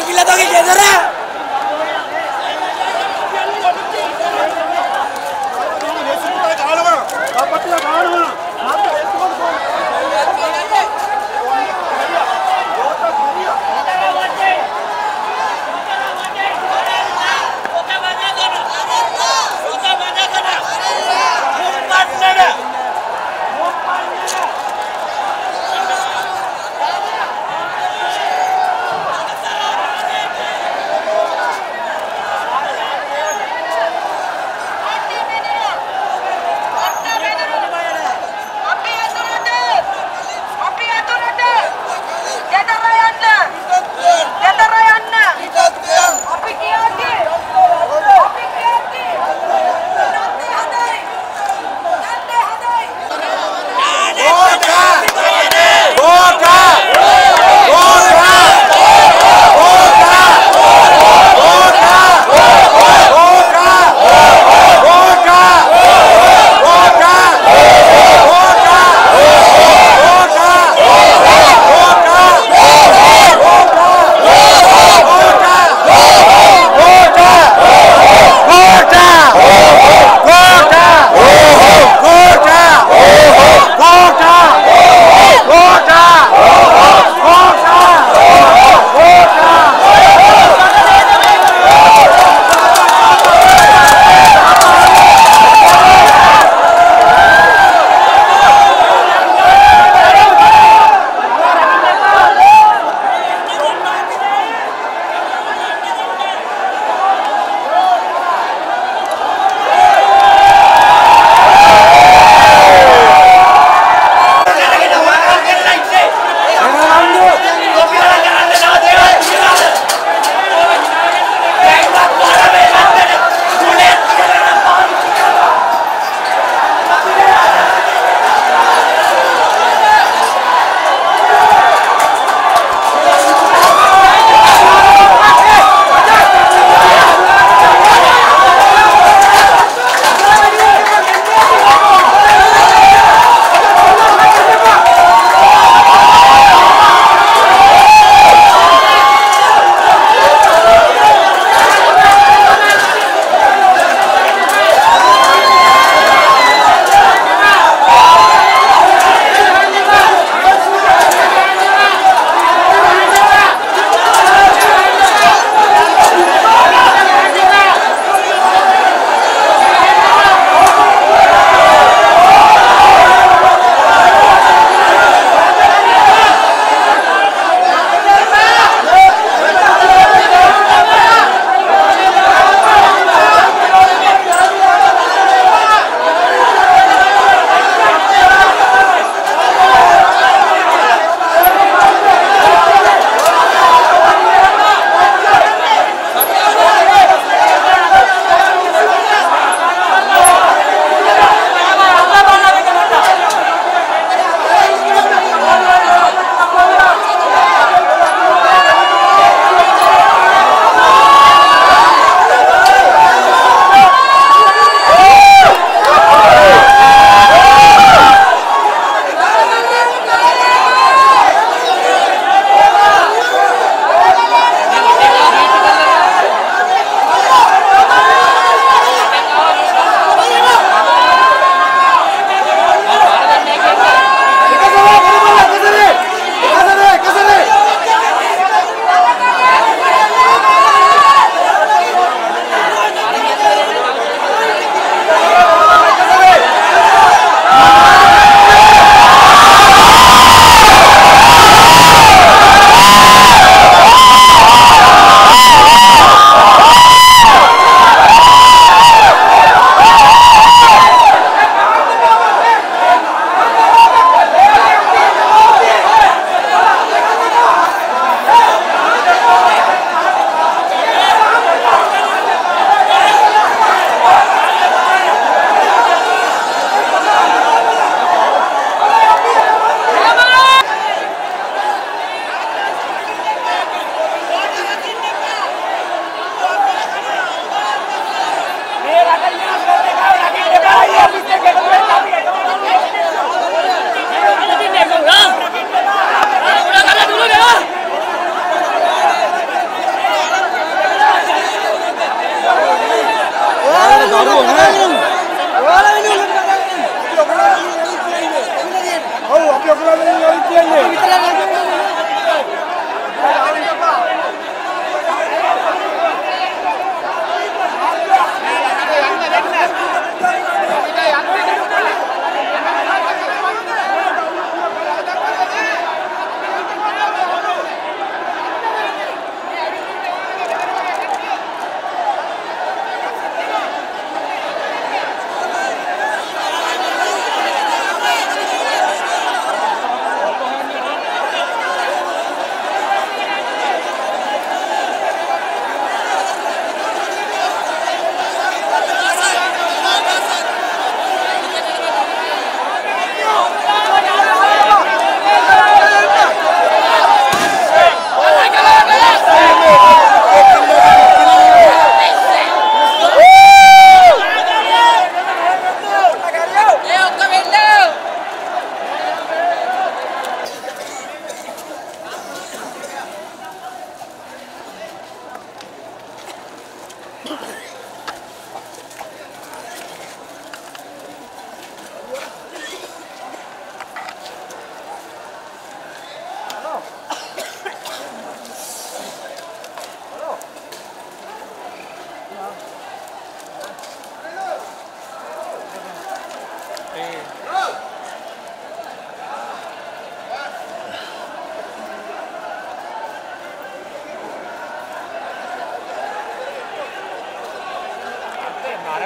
ගිල්ල තෝගේ ගෙදර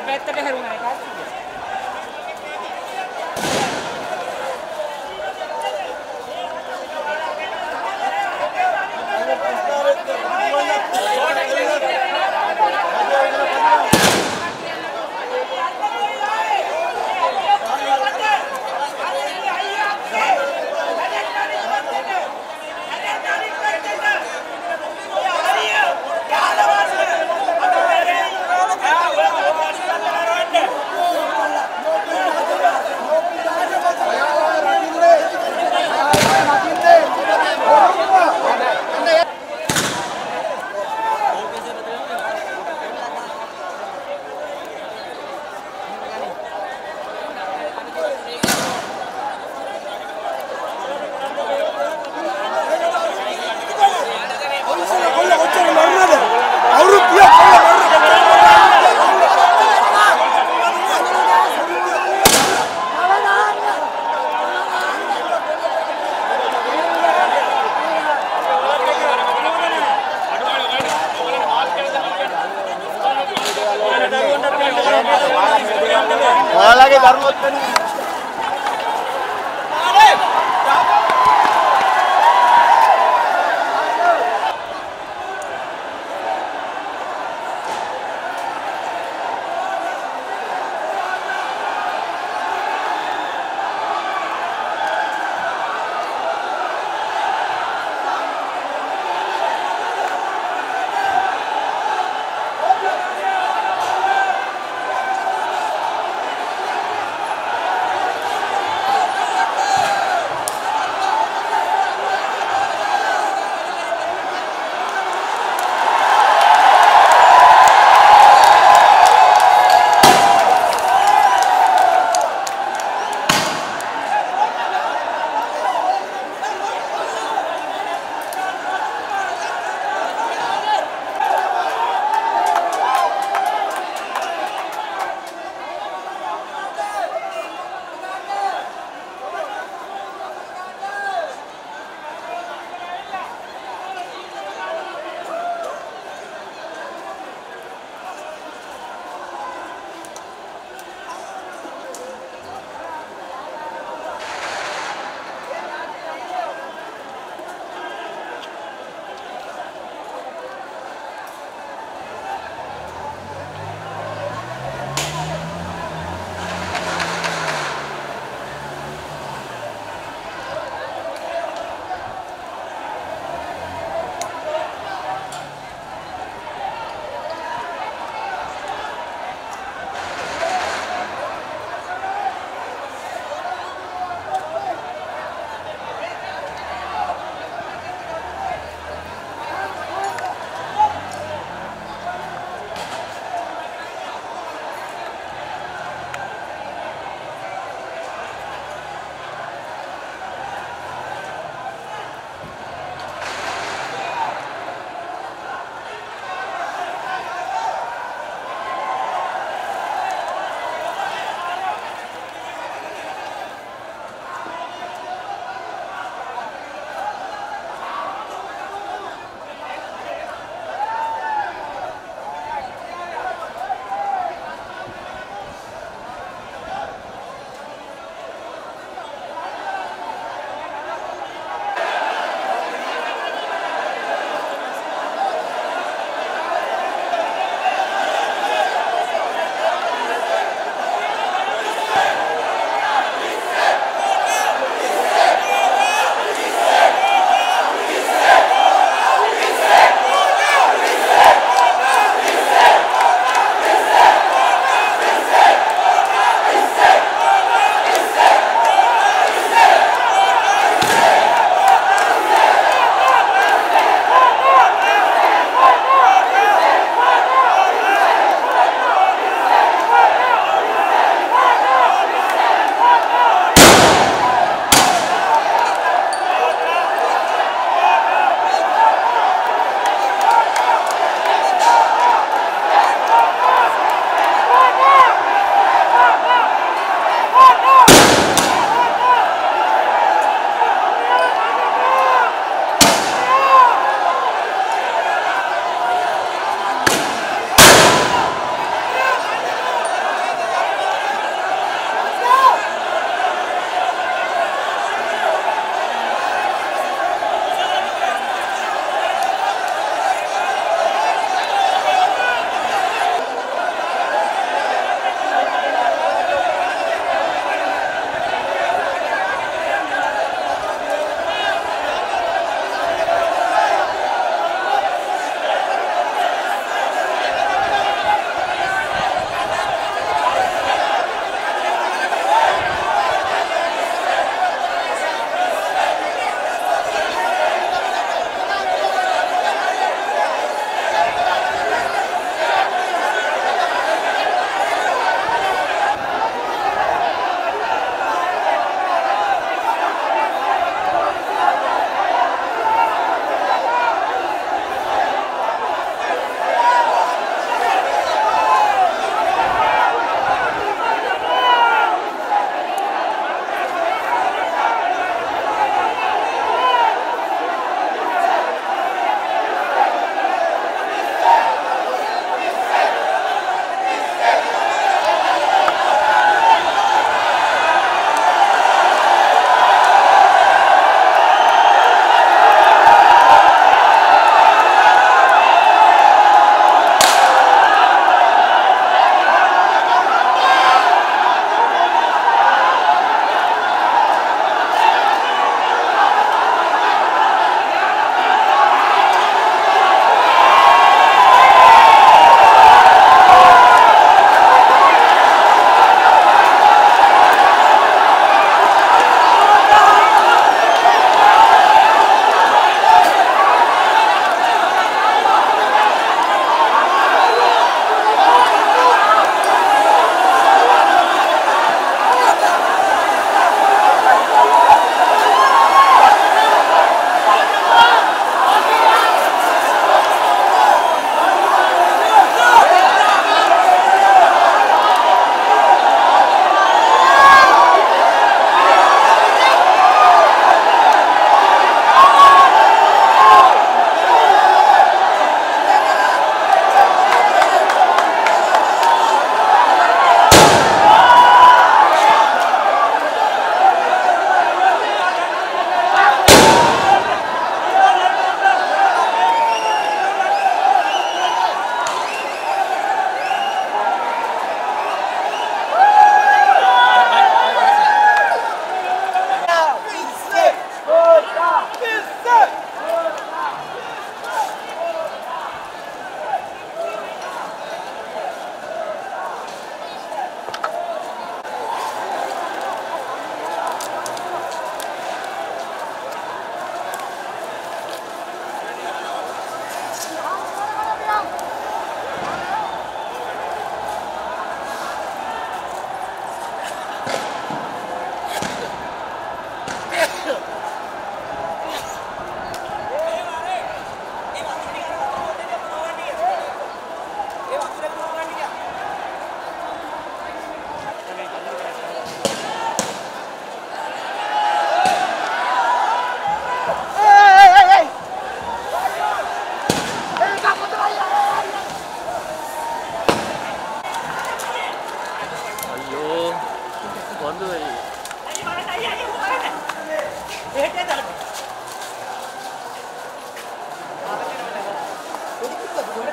පැත්තට හැරුණා ඒක හරි. ඔයාලගේ ධර්මොත් වෙන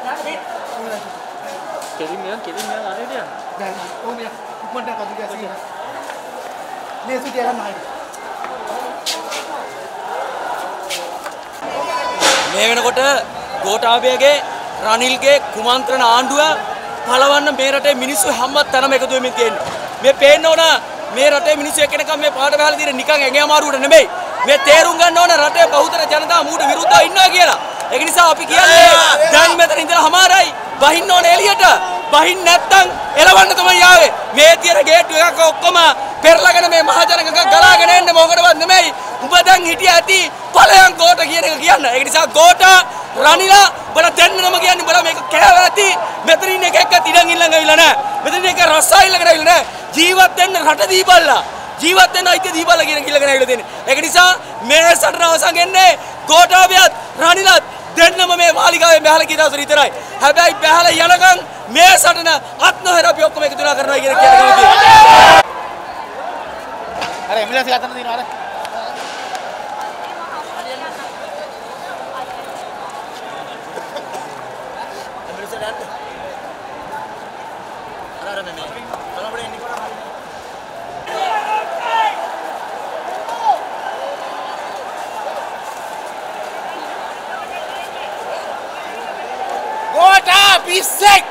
කෙලින් යන අරේට යන්න. දැන් ඕම යක් ඉක්මනට කතු ගැසී. ලේසු තියා ගන්න ආයි. මේ වෙනකොට ගෝඨාභයගේ රනිල්ගේ කුමන්ත්‍රණ ආණ්ඩුව පළවන්න මේ රටේ මිනිස්සු හැම තැනම එකතු වෙමින් තියෙන්නේ. මේ පේන්න ඕන මේ රටේ මිනිස්සු එක්කෙනෙක්ම මේ පාට බහලා තියෙන නිකන් ඇඟ අමාරුවට නෙමෙයි. මේ තේරුම් ගන්න ඕන රටේ බහුතර ජනතාව මූට විරුද්ධව ඉන්නවා කියලා. ඒක නිසා අපි කියන්නේ දැන් මෙතන ඉඳලා හමාරයි බහින්න ඕන එළියට. බහින්න නැත්තම් එලවන්න තමයි ආවේ. මේ තියෙන ගේට්ටු එකක් ඔක්කොම පෙරලාගෙන මේ මහජනක ගලාගෙන එන්නේ මොකටවත් නෙමෙයි. උඹ දැන් හිටිය ඇති ඵලයන් ගෝඨ කියන එක කියන්න. ඒක නිසා ගෝඨ රනිලා බල දෙන්නම කියන්නේ බල මේක කෑවලා ඇති. මෙතන ඉන්න එක එක්ක ඉඩන් ඊළඟ ඇවිල්ලා නැහැ. මෙතන එක රස්සා ඊළඟට ඇවිල්ලා නැහැ. ජීවත් වෙන්න රට දීපල්ලා. ජීවත් වෙන්න අයිති දීපල්ලා කියන කිල්ලගෙන ඇවිල්ලා තියෙන්නේ. ඒක නිසා මේ සටන අවසන් වෙන්නේ ගෝඨාභයත් රනිලත් දෙන්නම මේ මාලිගාවේ බැහැලා කියන දවසට විතරයි. හැබැයි බැහැලා යනකම් මේ සටන අත් නොහැර අපි ඔක්කොම එකතු වෙලා කරනවා කියන කියනවා. අර එම්බුලන්ස් එක අතන තියෙනවා අර. එම්බුලන්ස් එක යන්න. අර මේ කොළඹට එන්නේ කොහොමද? Gota bisek.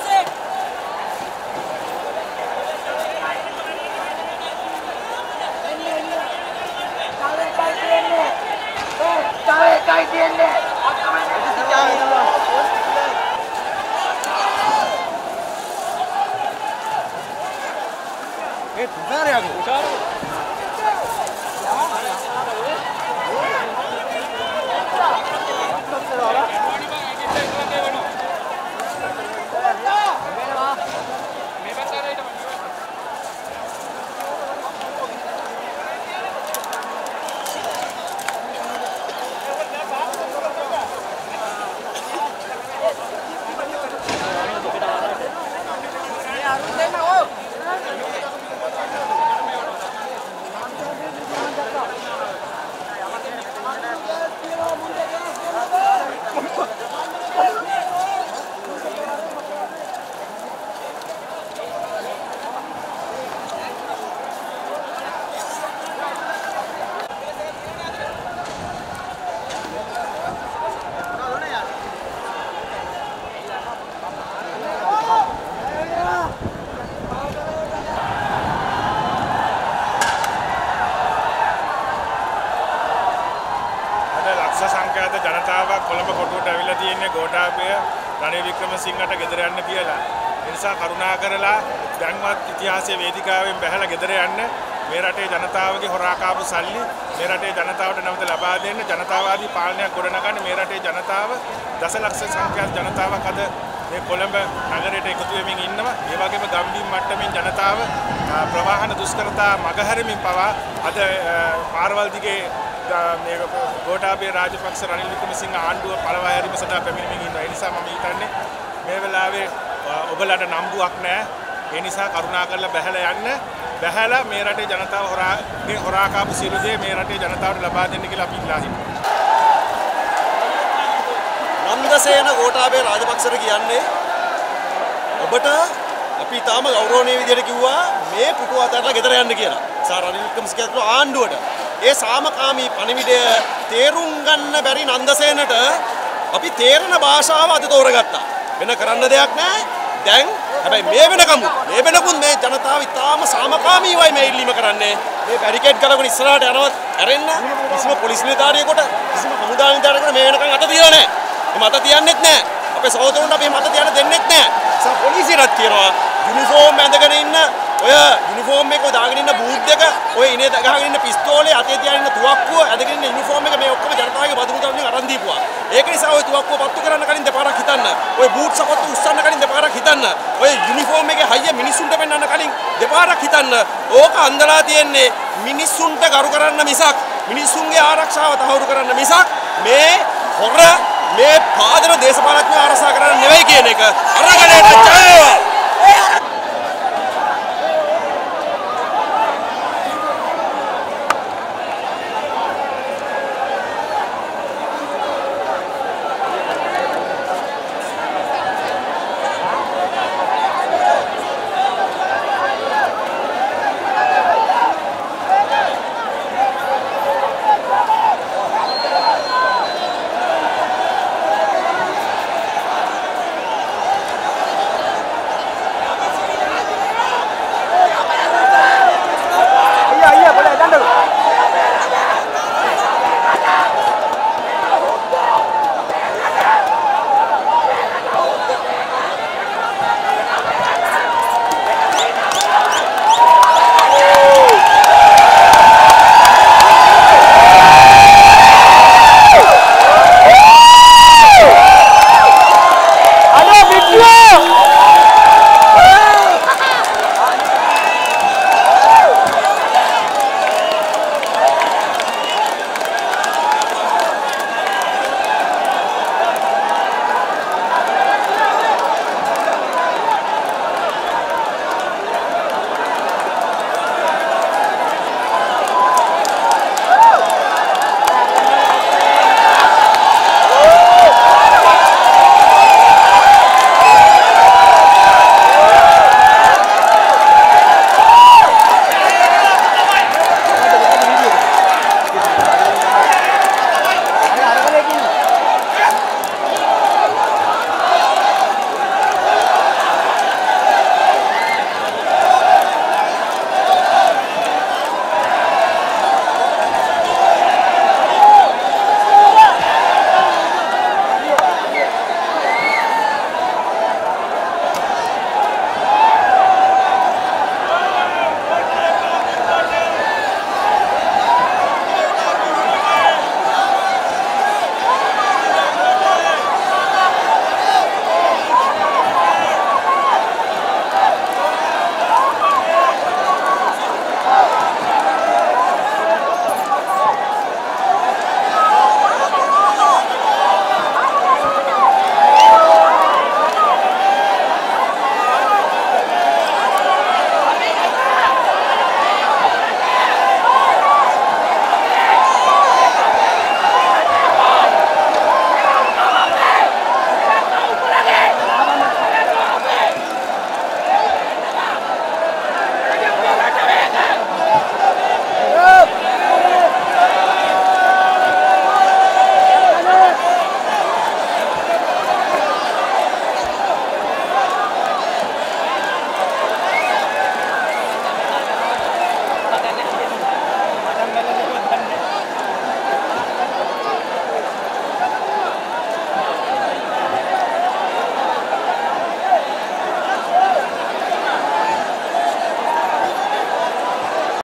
ජනතාවක් කොළඹ කොටුවට ඇවිල්ලා තියෙන්නේ ගෝඨාභය රනිල් වික්‍රමසිංහට ගෙදර යන්න කියලා. ඒ නිසා කරුණා කරලා දැන්වත් ඉතිහාසයේ වේදිකාවෙන් බැහැලා ගෙදර යන්න. මේ රටේ ජනතාවගේ හොරා කාපු සල්ලි මේ රටේ ජනතාවට නැවත ලබා දෙන්න ජනතාවාදී පාලනයක් ගොඩනගන්න මේ රටේ ජනතාව දසලක්ෂ සංඛ්‍යාත ජනතාවක් අද මේ කොළඹ නගරයට එකතු වෙමින් ඉන්නවා. ඒ වගේම ගම්බිම් මට්ටමින් ජනතාව ප්‍රවාහන දුෂ්කරතා මගහැරමින් පවා අද පාරවල් දිගේ මේ ගෝඨාභය රාජපක්ෂ රනිල් වික්‍රමසිංහ ආණ්ඩුව පළවා හැරීම සඳහා පැමිණෙමින් ඉන්නවා. ඒ නිසා මම හිතන්නේ මේ වෙලාවේ ඔබලට නම්බුවක් නැහැ. ඒ නිසා කරුණා කරලා බැහැලා යන්න. බැහැලා මේ රටේ ජනතාව හොරා කාපු සියලු දේ මේ රටේ ජනතාවට ලබා දෙන්න කියලා අපි ඉල්ලා සිටිනවා. නන්දසේන ගෝඨාභය රාජපක්ෂට කියන්නේ ඔබට අපි තාම ගෞරවනීය විදිහට කිව්වා මේ පුටුව අතහැරලා ගෙදර යන්න කියලා. රනිල් වික්‍රමසිංහ ආණ්ඩුවට ඒ සාමකාමී පණිවිඩය තේරුම් ගන්න බැරි නන්දසේනට අපි තේරෙන භාෂාව අද තෝරගත්තා. වෙන කරන්න දෙයක් නැහැ. දැන් හැබැයි මේ වෙනකුත් මේ ජනතාව ඉතාම සාමකාමීවයි මේ ඉල්ලීම කරන්නේ. මේ බැරිකේඩ් කරගෙන ඉස්සරහට යනවත් ඇරෙන්න කිසිම පොලිස් නිලධාරියෙකුට කිසිම හමුදා නිලධාරියෙකුට මේ වෙනකන් අත තියලා නැහැ. මේ මත තියන්නෙත් නැහැ. අපේ සහෝදරුන්ට අපි මත තියන්න දෙන්නෙත් නැහැ. පොලිසියටත් කියනවා යුනිෆෝම් ඇඳගෙන ඉන්න ඔය යුනිෆෝම් එක දාගෙන ඉන්න බූට් එක ඔය ඉනේ ගහගෙන ඉන්න පිස්තෝලේ අතේ තියාගෙන ඉන්න තුවක්කුව ඇඳගෙන ඉන්න යුනිෆෝම් එක මේ ඔක්කොම ජනතාවගේ බදු මුදල් වලින් අරන් දීපුවා. ඒක නිසා ඔය තුවක්කුව පත්තු කරන්න කලින් දෙපාරක් හිතන්න. ඔය බූට් සපත්තු උස්සන්න කලින් දෙපාරක් හිතන්න. ඔය යුනිෆෝම් එකේ හයිය මිනිස්සුන්ට පෙන්වන්න කලින් දෙපාරක් හිතන්න. ඕක අන්දලා තියෙන්නේ මිනිස්සුන්ට කරු කරන්න මිසක් මිනිස්සුන්ගේ ආරක්ෂාව තහවුරු කරන්න මිසක් මේ හොර මේ පාදන දේශපාලඥයෝ ආරක්ෂා කරන්න නෙවෙයි කියන එක අරගලයට ජය වේවා.